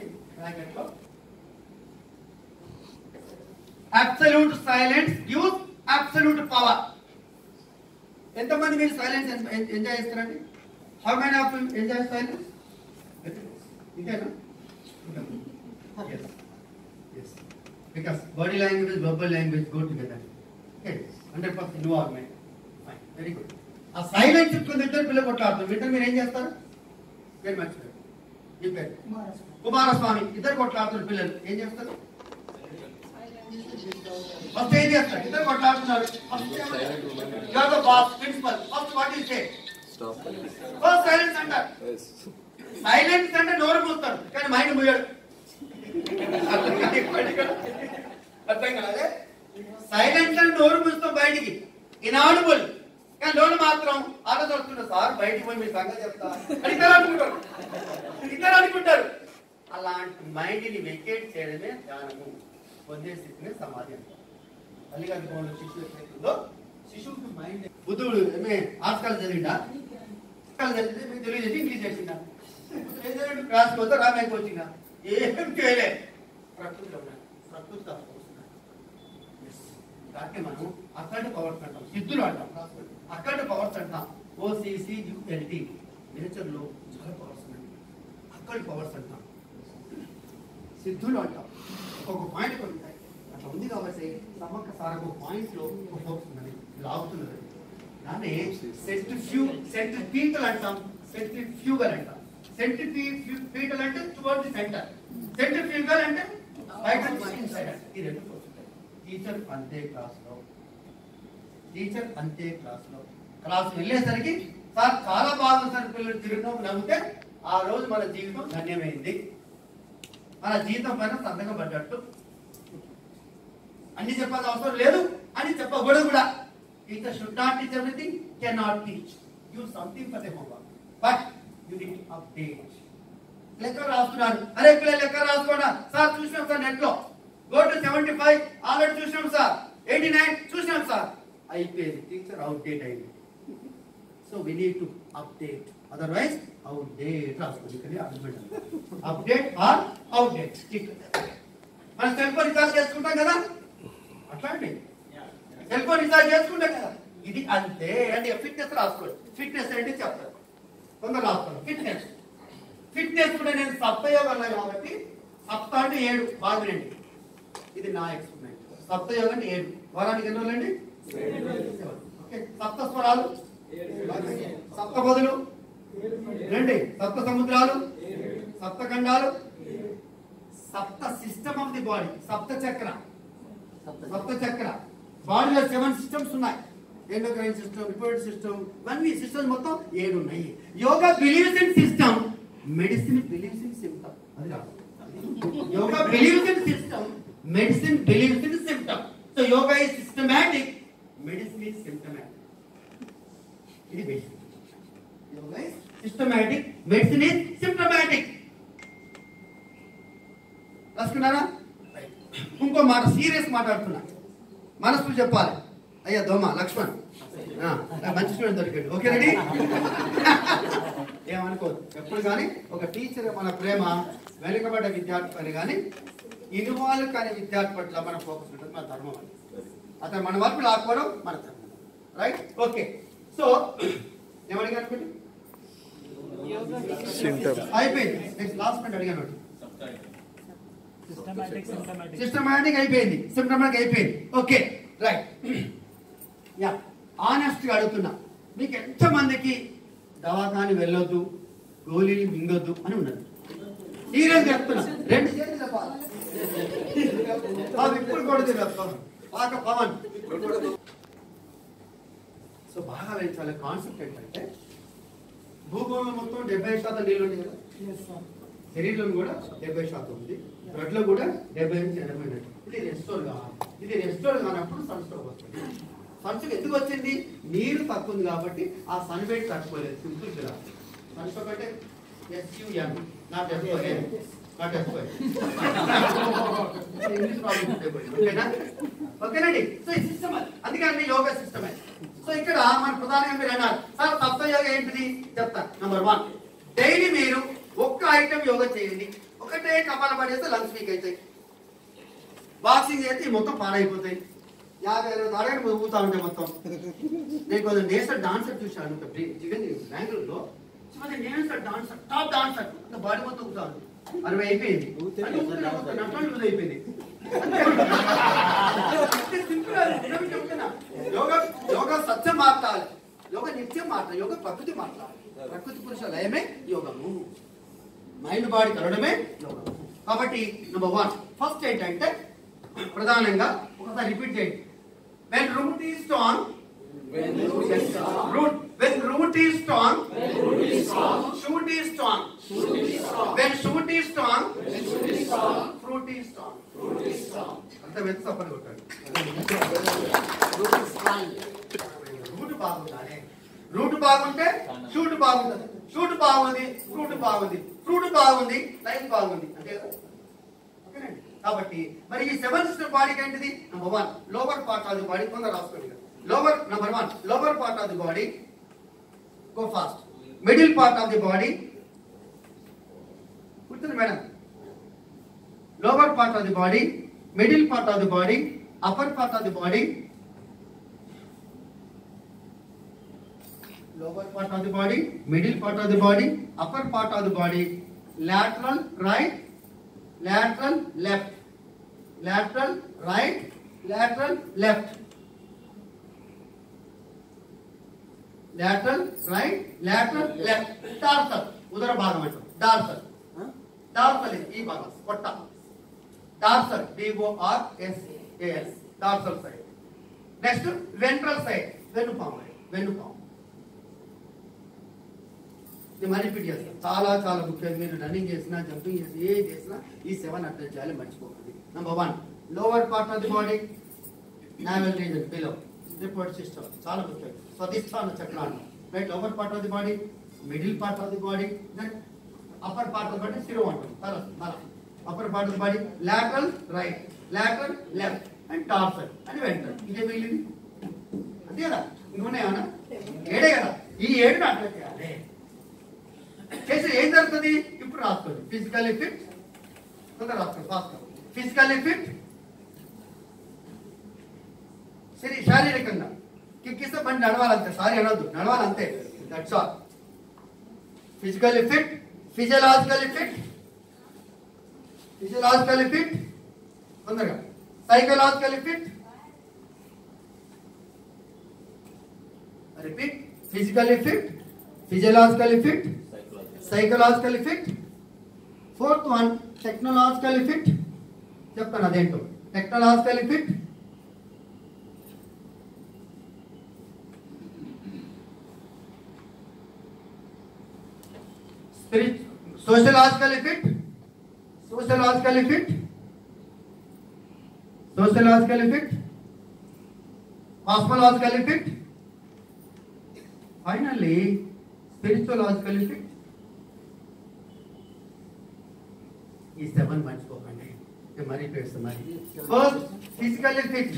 బ్రాకెట్లో absolute silence gives absolute power. ఎంతమంది మీరు సైలెన్స్ ఎంజాయ్ చేస్తారండి? How many of you enjoy silence? ఇంతేనా? Yes. Because body language, verbal language go together. Okay, 100% involvement. Fine, very good. ఆ silence చెప్పుకుని ఇద్దరు పిల్లలు కొట్లాడుతారు. ఇద్దరు మీరు ఏం చేస్తారు? పేరు మర్చిపోయారు. ఈ పేరు కుమారస్వామి. ఇద్దరు కొట్లాడుతున్నారు పిల్లలు. ఏం చేస్తారు? ఫస్ట్ ఏం చేస్తారు? ఇద్దరు కొట్లాడుతున్నారు. You are the boss, principal. First what you say? Stop. First silence అంటారు. సైలెన్స్ అంటే నోరు మూస్తారు కానీ మైండ్ మూయాడు. అర్థం కాదే? సైలెన్స్ అంటే నోరు మూస్తాం బయటికి, ఇనాడిబుల్, కానీ నోరు మాత్రం ఆలోచిస్తున్నా సార్ బయటికి పోయి మీ సంగతి చెప్తా అని ఇద్దరు అనుకుంటారు. అలాంటి మైండ్ ని వెకేట్ చేయడమే ధ్యానము. పొందే స్థితిని సమాధి అంటారు. తల్లిగారి గోళ్ళు శిశువు ఎట్లయితుందో శిశువుకి మైండ్. బుద్ధుడు ఆస్కాలు చదివిందా? చదివితే మీకు తెలియదు ఇంగ్లీష్ చేసిందా? క్లాస్ పోతే రామాయణకి వచ్చిందా? ఏం చేయలే. ప్రకృతిలో దాన్ని మనం అక్కడి పవర్స్ అంటాం, సిద్ధులు అంటాం. అక్కడి పవర్స్ అంటాం. OCCULT నేచర్ లో చాలా పవర్స్ ఉన్నాయి. అక్కడి పవర్స్ అంటాం, సిద్ధులు అంటాం. ఒక పాయింట్ ఉంటాయి అట్లా ఉంది కాబట్టి సమగ్ర సారకు పాయింట్ లో ఒక ఫోకస్ ఉన్నది, లాగుతున్నది. దాన్ని సెంట్రిఫ్యూగల్ అంటాం, సెంట్రిఫ్యూగల్ అంటాం. సెంట్రిఫ్యూగల్ అంటే టువర్డ్ ది సెంటర్, సెంట్రిఫ్యూగల్ అంటే బయట నుంచి ఇన్సైడ్. ఈ రెండు వస్తాయి. టీచర్ అంతే క్లాస్లో క్లాస్ వెళ్ళేసరికి సార్ చాలా బాగుంది సార్ పిల్లలు తిరుగుతాం నవ్వుతే ఆ రోజు మన జీవితం ధన్యమైంది, మన జీవితం పైన సంతకం పడ్డట్టు. అన్ని చెప్పాల్సిన అవసరం లేదు అని చెప్పకూడదు కూడా. Teacher should not teach everything, can not teach, give something for the homework, but you need to update. లెక్క రాస్తున్నాడు, అరే పిల్లలు లెక్క రాసుకోండా సార్, చూసినాం సార్ నెట్ లో, గో టు 75 ఆల్రెడీ చూసినాం సార్, 89 చూసినాం సార్. అయిపోయింది, టీచర్ అవుట్డేట్ అయింది. So we need to update, otherwise outdate రాసుకోండి. Update or outdate. మనం సెల్ ఫోన్ రీఛార్జ్ చేసుకుంటాం కదా, అట్లాంటి సెల్ ఫోన్ రీఛార్జ్ చేసుకుంటాం కదా, ఇది అంతే. అంటే ఫిట్నెస్ రాసుకోండి. ఫిట్నెస్ అంటే చెప్తారు కొందరు రాసుకోండి. ఫిట్నెస్ కూడా నేను సప్తయోగం అన్నా కాబట్టి సప్త అంటే 7 బాగా వినండి. ఇది నా ఎక్స్పెరిమెంట్. సప్తయోగం అంటే 7, వారానికి ఎన్ని రోజులండి? ఓకే. సప్త స్వరాలు, సప్త పదులు రండి, సప్త సముద్రాలు, సప్త ఖండాలు, సప్త సిస్టమ్ ఆఫ్ ది బాడీ, సప్త చక్ర బాడీలో 7 సిస్టమ్స్ ఉన్నాయి. ఎండోక్రైన్ సిస్టమ్, రిపోర్ట్ సిస్టమ్, ఇవన్నీ సిస్టమ్స్ మొత్తం 7 ఉన్నాయి. Yoga believes in system, medicine believes in symptom. అది రాదు. Yoga believes in system, medicine believes in symptom. So yoga is systematic, medicine is symptomatic. ఇది basic. Yoga is systematic, medicine is symptomatic. రాసుకున్నారా? ఇంకో మాట, serious మాట్లాడుతున్నా, మనసు చెప్పాలి. అయ్యా దోమ లక్ష్మణ్ మంచి స్టూడెంట్ దొరికాడు. Okay ready? ఏమనుకోదు. ఎప్పుడు కానీ ఒక టీచర్ మన ప్రేమ వెనుకబడ్డ విద్యార్థి పని కానీ ఇన్వాల్వ్ కానీ విద్యార్థి పట్ల మన ఫోకస్ ఉంటుంది. మన ధర్మం అని అతను మన వరకు లాక్కోవడం మన ధర్మం. రైట్? ఓకే. సో ఏమడిగా అనుకోండి, అయిపోయింది. నెక్స్ట్ లాస్ట్ పాయింట్ అడిగాను. సిస్టమాటిక్ అయిపోయింది, సిస్టమాటిక్ అయిపోయింది. Okay right. యా, ఆనెస్ట్గా అడుగుతున్నా, మీకు ఎంతమందికి దవాఖాని వెళ్ళొద్దు, గోళీలు మింగొద్దు అని ఉన్నది? సీరియస్ చెప్తున్నా, 2 చేతులు చెప్పాలి. ఇప్పుడు కూడా బాగా పవన్. సో బాగా పెంచాలి. కాన్సెప్ట్ ఏంటంటే భూగోళం మొత్తం 70% నీళ్ళు ఉంది కదా, శరీరంలో కూడా 70% ఉంది, బ్లడ్లో కూడా 70-80. ఇది రెస్టోర్ కావాలి. ఇది రెస్టోర్ కానప్పుడు సన్ స్ట్రోక్ వస్తుంది. సన్ స్ట్రోక్ ఎందుకు వచ్చింది? నీరు తక్కువ ఉంది కాబట్టి ఆ సన్ వెయిట్ తట్టుకోలేదు. సింపుల్ గా సన్ స్ట్రోక్ అంటే SUN, not SON, not SON. English problem ఓకేనా? ఓకేనండి. సో ఈ సిస్టమ్ అందుకని యోగా సిస్టమ్. సో ఇక్కడ మన ప్రధానంగా మీరు అన్నారు సార్ సప్త యోగా ఏంటిది చెప్తా. నంబర్ 1, డైలీ మీరు ఒక్క ఐటమ్ యోగా చేయండి. ఒకటే కపాల పడేస్తే లంగ్స్ వీక్ అవుతాయి. బాక్సింగ్ చేస్తే మొత్తం పాడైపోతాయి. 50 తాడని ఊగుతా ఉంటాయి మొత్తం. నేను కొంచెం నేషనల్ డాన్సర్ చూశాను బెంగళూరులో. National dancer, top dancer, body మొత్తం ఊగుతాను. 60 అయిపోయింది, నట్టు లూజ్ అయిపోయింది. యోగా సత్యం మాట్లాడాలి, యోగ నిత్యం మాట్లాడాలి, యోగ ప్రకృతి మాట్లాడాలి. ప్రకృతి పురుష లయమే యోగము, మైండ్ బాడీ కలవడమే యోగము. కాబట్టి నెంబర్ 1 ఫస్ట్ ఏంటంటే ప్రధానంగా ఒకసారి రిపీట్ చేయండి. When root is strong, when root is strong, shoot is strong. When shoot is strong, fruit is strong. అంత వెంట సపరేట్ కొట్టాలి. రూట్ బాగుండాలి. రూట్ బాగుంటే షూట్ బాగుంటుంది. షూట్ బాగుంది, ఫ్రూట్ బాగుంది. ఫ్రూట్ బాగుంది, లైఫ్ బాగుంది. అంతే కదా. ఓకేనండి. కాబట్టి మరి ఈ 7 సిస్టమ్ బాడీకి ఏంటిది? Number 1 lower part of the body. కొందరు రాసుకోండి. Lower number 1 lower part of the body, go fast. Middle part of the body, కూర్చోండి madam. Lower part of the body, middle part of the body, upper part of the body, lower part of the body, middle part of the body, upper part of the body, lateral right, lateral left, lateral right, lateral left, lateral right, lateral left. Dorsal, udara bhagam antam. Dorsal, dorsal is ee bhagam, potta. Dorsal, D-O-R-S-A-L, dorsal side. Next, ventral side, venupam, venupam. ఇది మరి repeat చేస్తాను. చాలా చాలా ముఖ్యంగా మీరు running చేసినా, jumping చేసినా, ఏ చేసినా ఈ 7 అటెండ్ చేయాలి, మర్చిపోకండి. Number 1 lower part of the body, navel region below, report system చాలా ముఖ్యం. స్వధిష్టాన చక్రాన్ని right. Lower part of the body, middle part of the body, then upper part of the body, శిరో అంటాం. తల upper part of the body, lateral right, lateral left and dorsal and ventral. ఇదే మిగిలింది అంతే కదా. ఇంకొన్నాయేమన్నా? 7 కదా. ఈ 7 అటెండ్ చేయాలి. చేసి ఏం జరుగుతుంది ఇప్పుడు రాసుకోండి. ఫిజికల్లీ ఫిట్, కొందరు రాసుకోండి ఫాస్ట్. ఫిజికల్లీ ఫిట్, శారీరకంగా కిక్కిస్తే బండి నడవాలంతే. సారీ అనొద్దు, నడవాలంతే. That's all. Physically fit, physiologically fit, physiologically fit, తొందరగా psychologically fit. Repeat. Physically fit, physiologically fit, psychologically fit. 4th one technologically fit. చెప్తాను అదేంటో. technologically fit, sociologically fit, sociologically fit, sociologically fit, cosmologically fit, finally spiritualogically fit. ఈ 7 మర్చిపోకండి, మరి పెడుతున్నారు. First physically fit,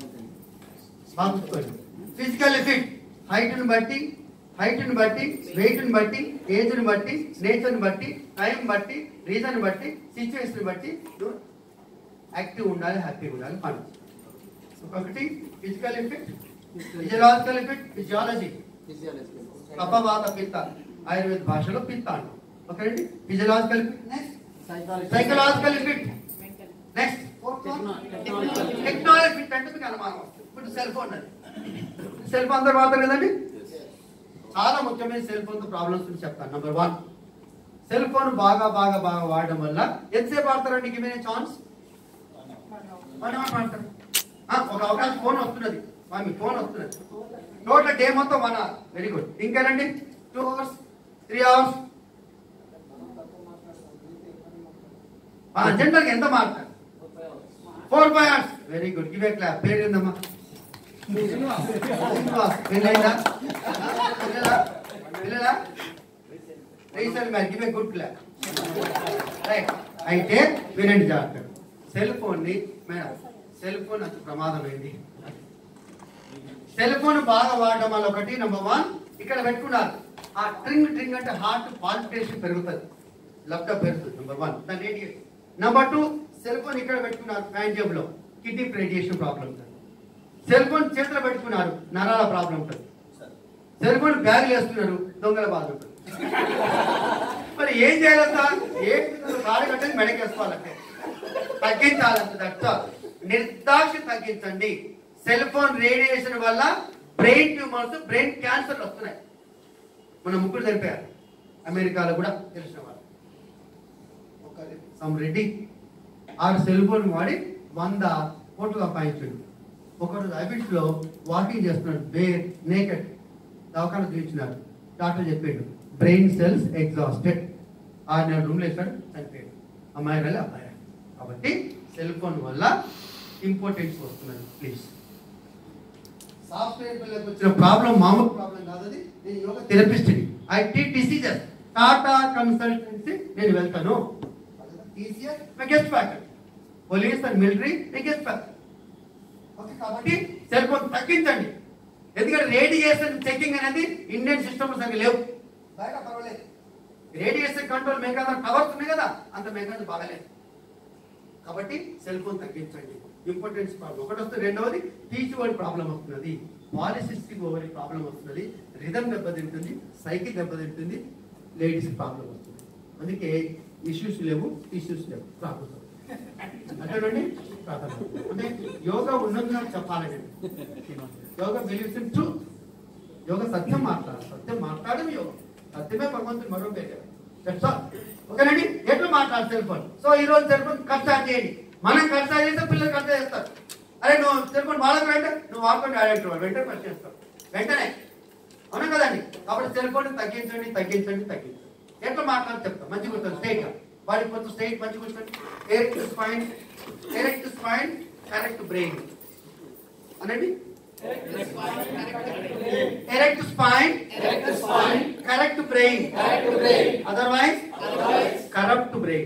physically fit హైట్ని బట్టి, హైట్ని బట్టి, వెయిట్ని బట్టి, ఏజ్ని బట్టి, నేచర్ని బట్టి, టైం బట్టి, రీజన్ బట్టి, సిచ్యువేషన్ బట్టి యాక్టివ్ ఉండాలి, హ్యాపీగా ఉండాలి. ఫన్ ఒకటి physically fit. Physiologically fit, physiology కఫవాత పిత్త, ఆయుర్వేద భాషలో పిత్త అంటాం. ఓకేనండి. Physiological fit. Next psychological fit. Next technology fit అంటే మీకు అనుమానం వస్తుంది. ఇప్పుడు సెల్ ఫోన్ అది, సెల్ ఫోన్ అందరూ వాడతారు కదండి. చాలా ముఖ్యమైన సెల్ ఫోన్ ప్రాబ్లమ్స్ చెప్తాను. నెంబర్ 1 సెల్ ఫోన్ బాగా బాగా బాగా వాడడం వల్ల ఎంతసేపు వాడతారండి? Give me chance. 1 అవర్ వాడతారు. ఒక అవకాశం ఫోన్ వస్తున్నది, మీ ఫోన్ వస్తున్నది. టోటల్ డే మొత్తం 1 అవర్. Very good. ఇంకేనండి 2 అవర్స్, 3 అవర్స్. జనరల్గా ఎంత మాట్లాడు? 4-5 hours. Very good. Give a clap. పేరు ఏందమ్మా? పిల్లలా పిల్లలా రీసెల్ man. Give a good clap. Right. అయితే వినండి జాగ్రత్త. సెల్ ఫోన్ ని మేడం, సెల్ ఫోన్ అంత ప్రమాదమైంది. సెల్ ఫోన్ బాగా వాడడం వల్ల ఒకటి నెంబర్ 1 ఇక్కడ పెట్టుకున్నారు. ఆ ట్రింగ్ ట్రింగ్ అంటే హార్ట్ పాల్పిటేషన్ పెరుగుతుంది. లబ్డా పెరుగుతుంది. నెంబర్ 1 దాని రేడియేషన్. నెంబర్ 2 సెల్ ఫోన్ ఇక్కడ పెట్టుకున్నారు ఫ్యాన్ జేబులో, కిడ్నీ రేడియేషన్ ప్రాబ్లం ఉంటుంది. సెల్ ఫోన్ చేతిలో పెట్టుకున్నారు, నరాల ప్రాబ్లం ఉంటుంది. సెల్ ఫోన్ బ్యాగ్ వేస్తున్నారు, దొంగల బాధ ఉంటుంది. మరి ఏం చేయాలంతా? కాలు కట్టని మెడకేసుకోవాలంటే తగ్గించాలంట. డాక్టర్ నిర్దాక్ష తగ్గించండి. సెల్ ఫోన్ రేడియేషన్ వల్ల బ్రెయిన్ ట్యూమర్స్, బ్రెయిన్ క్యాన్సర్ వస్తున్నాయి. మన ముగ్గురు తెలిపారు, అమెరికాలో కూడా తెలిసిన వాళ్ళు. ఒక సమ్ రెడ్డి ఆ సెల్ ఫోన్ వాడి 100 కోట్లు సంపాదించాడు. ఒకరోజు హ్యాబిట్స్ లో వాకింగ్ చేస్తున్నాడు, నేకెడ్. దవాఖాన చూపించినాడు. డాక్టర్ చెప్పాడు బ్రెయిన్ సెల్స్ ఎగ్జాస్టెడ్. 6 నెలల రూమ్లో వేసాడు, చనిపోయాడు. అమ్మాయి అబ్బాయి. కాబట్టి సెల్ ఫోన్ వల్ల ఇంపార్టెన్స్ వస్తున్నది. ప్లీజ్, సాఫ్ట్వేర్ పిల్లలకు వచ్చిన ప్రాబ్లం మామూలు ప్రాబ్లం కాదు. అది నేను యోగా థెరపిస్ట్ని. I treat diseases. Tata Consultancy నేను వెళ్తాను. Guest faculty, police and military guest faculty. Okay, కాబట్టి సెల్ ఫోన్ తగ్గించండి. ఎందుకంటే రేడియేషన్ చెకింగ్ అనేది ఇండియన్ సిస్టమ్ సరిగ్గా లేవు. బాగా పర్వాలేదు, రేడియేషన్ కంట్రోల్ మెకానిజం టవర్స్ ఉన్నాయి కదా, అంత మెకానిజం బాగాలేదు. కాబట్టి సెల్ ఫోన్ తగ్గించండి. ఇంపార్టెన్స్ ప్రాబ్లం ఒకటి వస్తుంది. రెండవది టీచ్ ప్రాబ్లం వస్తున్నది, పాలిసిస్టిక్ ఓవరీ ప్రాబ్లం వస్తున్నది, రిథమ్ దెబ్బతింటుంది, సైకిల్ దెబ్బతింటుంది, లేడీస్ ప్రాబ్లం వస్తుంది. అందుకే ఇష్యూస్ లేవు, ఇష్యూస్ లేవు, ప్రాబ్లం అంతేనండి. అంటే యోగా ఉన్నది చెప్పాలండి. Yoga believes in truth. Yoga సత్యం మాట్లాడాలి, సత్యం మాట్లాడడం యోగం. సత్యమే భగవంతుని మరో పేరు. ఓకేనండి. ఎట్లా మాట్లాడాలి సెల్ ఫోన్? సో ఈ రోజు సెల్ ఫోన్ ఖర్చు చేయండి. మనం ఖర్చు చేస్తే పిల్లలు ఖర్చు చేస్తారు. అరే నువ్వు సెల్ ఫోన్ వాడకు అంటే నువ్వు వాడుకుంటే ఆడేట్టు వెంటనే ఖర్చు చేస్తావు, వెంటనే. అవునా కదండి? కాబట్టి సెల్ ఫోన్ తగ్గించండి, తగ్గించండి, తగ్గించండి. ఎట్లా మాట్లాడి చెప్తాం మంచిగా ఉంటుంది. స్ట్రైట్ వాడికి కొంచెం స్ట్రైట్ మంచిగా ఉంటుంది. Erect spine, erect spine, correct brain అనండి. Erect spine, correct brain, otherwise corrupt brain.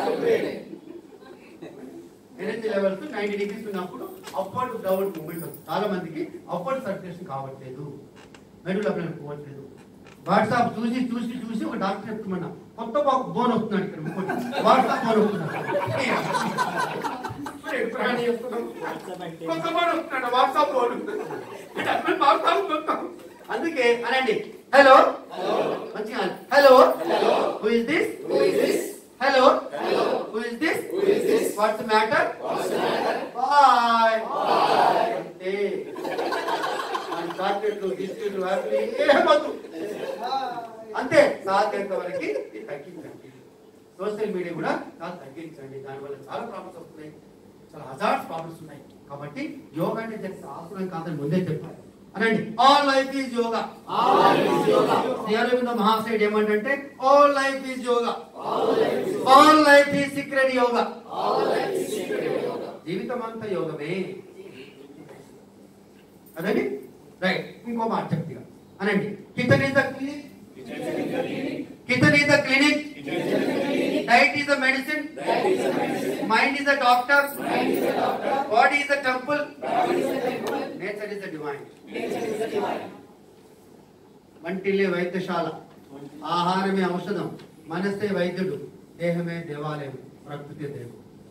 Energy levels 90 degrees ఉన్నప్పుడు అప్వర్డ్ డౌన్ మూవ్మెంట్ వస్తుంది. చాలా మందికి అప్వర్డ్ సర్క్యులేషన్ కావట్లేదు, మెడుల పోవట్లేదు. వాట్సాప్ చూసి చూసి చూసి ఒక డాక్టర్ చెప్తున్నా కొత్త బోన్ వస్తున్నాడు ఇక్కడ, ఇంకోటి వాట్సాప్ బోన్ వస్తున్నాడు, కొత్త బోన్ వస్తున్నాడు, వాట్సాప్ బోన్. అందుకే అనండి హలో, మంచిగా hello, who is this, hello, who is this, what's matter, boy. అంతే. చాక్లెట్లు, బిస్కెట్లు, ఏమవుతు అంతే. సాధ్యంత వరకు తగ్గించండి. సోషల్ మీడియా కూడా చాలా తగ్గించండి. దానివల్ల చాలా ప్రాబ్లమ్స్ వస్తున్నాయి, చాలా హజార్డ్స్ ప్రాబ్లమ్స్ ఉన్నాయి. కాబట్టి యోగా అంటే జస్ట్ ఆసనం కాదని ముందే చెప్పాలి అనండి. All life is yoga. Sri Aravinda మహాశయుడు ఏమంటే all life is yoga, all life is secret yoga. జీవితం అంతా యోగమే అనండి. రైట్. ఇంకో మాట చెప్తా అనండి. Kitchen is the clinic, kitchen is the clinic, diet is the medicine, mind is the doctor, body is the temple, nature is the divine. వంటిల్లే వైద్యశాల, ఆహారమే ఔషధం, మనస్సే వైద్యుడు, దేహమే దేవాలయం, ప్రకృతి దేవుడు.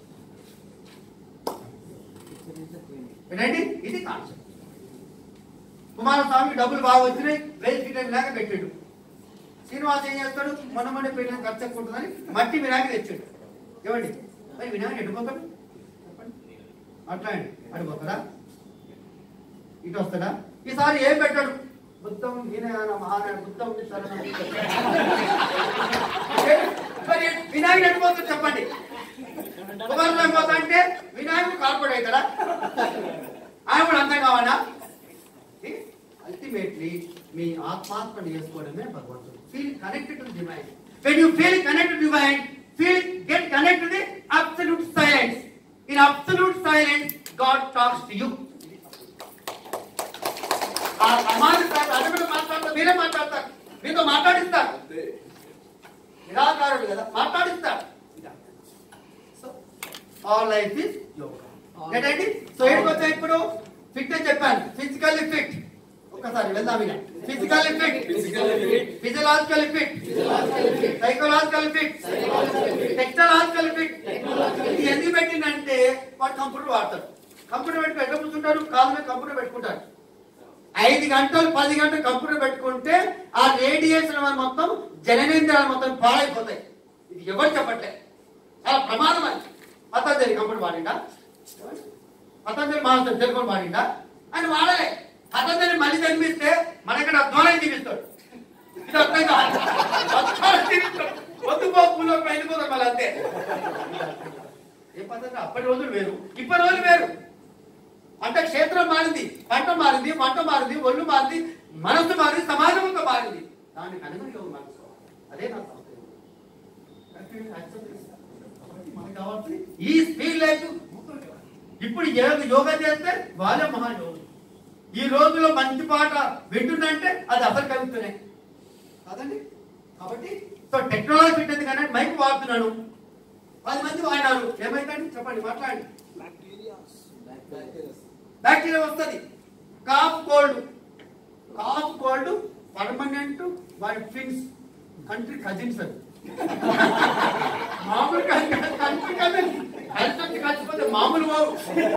ఏంటండి ఇది కాన్సెప్ట్. కుమారస్వామికి డబ్బులు బాగా వచ్చినాయి, వేసి వినాయక పెట్టాడు. శ్రీనివాస్ ఏం చేస్తాడు, మొన్న పెళ్ళిన ఖర్చు ఎక్కువ ఉంటుందని మట్టి వినాయక తెచ్చాడు. ఏమండి మరి వినాయక ఎడిపోతాడు చెప్పండి? అట్లా అండి, అడిపోతాడా? ఇటు వస్తాడా? ఈసారి ఏం పెట్టాడు, బుద్ధం మహానాడు బుద్ధం మరి వినాయకుడు ఎడిపోతాడు చెప్పండి? కుమారస్వామి పోతా అంటే వినాయకుడు కార్పొరేట్ అవుతాడా? ఆయన కూడా అంతా కావాలా? అల్టిమేట్లీ మీ ఆత్మాత్మని చేసుకోవడమే భగవంతుడు. Feel connected to divine. When you feel connected to divine, get connected to the absolute silence. In absolute silence, God talks to you. మీరే మాట్లాడతారు, మీతో మాట్లాడిస్తారు. నిరాకారుడు కదా, మాట్లాడిస్తారు. So all life is yoga. ఏంటండి? సో ఏంటి వచ్చా ఇప్పుడు ఫిట్ అని చెప్పాను, ఫిజికల్లీ ఫిట్. ఒకసారి వెళ్దాం ఇలా. Physical fit, physiological fit, psychological fit, technological fit. ఇది ఎందుకు పెట్టిందంటే వాడు కంప్యూటర్ వాడతాడు. కంప్యూటర్ పెట్టుకుని ఎట్లా కూర్చుంటారు? కాదు మీద కంప్యూటర్ పెట్టుకుంటారు. 5 గంటలు 10 గంటలు కంప్యూటర్ పెట్టుకుంటే ఆ రేడియేషన్ వల్ల మొత్తం జననేంద్రియాలు మొత్తం పాడైపోతాయి. ఇది ఎవరు చెప్పట్లే, చాలా ప్రమాదం అని. పతంజలి కంప్యూటర్ వాడిండా? పతంజలి మాస్టర్ టెలిఫోన్ వాడిండా? అని వాడలే. పతంజలి మళ్ళీ జన్మిస్తే మనక్కడ అధ్వానం జీవిస్తాడు. ఇది అర్థం కాదు, వద్దు పూలో వెళ్ళిపోతాడు మళ్ళీ అంతే. ఏ పద్ధతి? అప్పటి రోజులు వేరు, ఇప్పటి రోజులు వేరు. అంటే క్షేత్రం మారింది, పంట మారింది, వంట మారింది, ఒళ్ళు మారింది, మనసు మారింది, సమాజంతో మారింది. దానికి అనుగుణంగా మనసు, అదే నా మనకు కావాల్సింది ఈ స్పీడ్ లైఫ్. ఇప్పుడు యోగా చేస్తే వాళ్ళే మహాయోగులు. ఈ రోజులో మంచి పాట వింటుందంటే అది అసలు కలుగుతున్నాయి కాదండి. కాబట్టి సో టెక్నాలజీ పెట్టింది కానీ మైక్ వాడుతున్నాను, 10 మంది వాడినారు, ఏమైందండి చెప్పండి, మాట్లాడండి. బ్యాక్టీరియా వస్తుంది. కాఫ్ కోల్డ్ పర్మనెంట్ వాడి ట్విన్స్, కంట్రీ కజిన్స్. అది మామూలు కంట్రీ కజిన్స్ కలిసిపోతే మామూలు